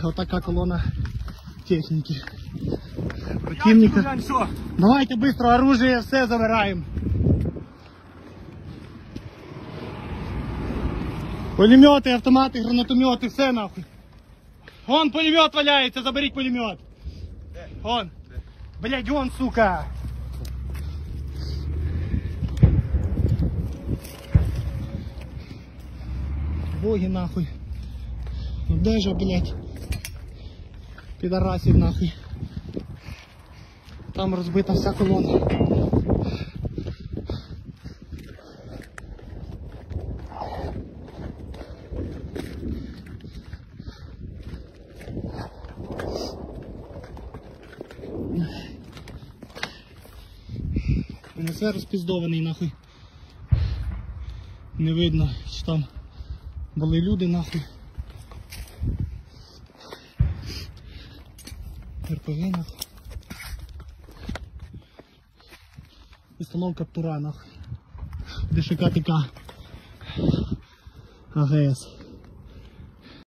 вот такая колонна техники. Противника. Давайте быстро оружие, все забираем. Пулеметы, автоматы, гранатометы, все нахуй. Вон пулемет валяется, заберите пулемет. Вон. Блядь, вон, сука. Боги нахуй. Ну де же, блядь, підарасів нахуй. Там розбита вся колона. Він все розпіздований нахуй. Не видно, що там були люди нахуй. РПГ нахуй. Установка ПТУРа нахуй. ДШК ТК АГС.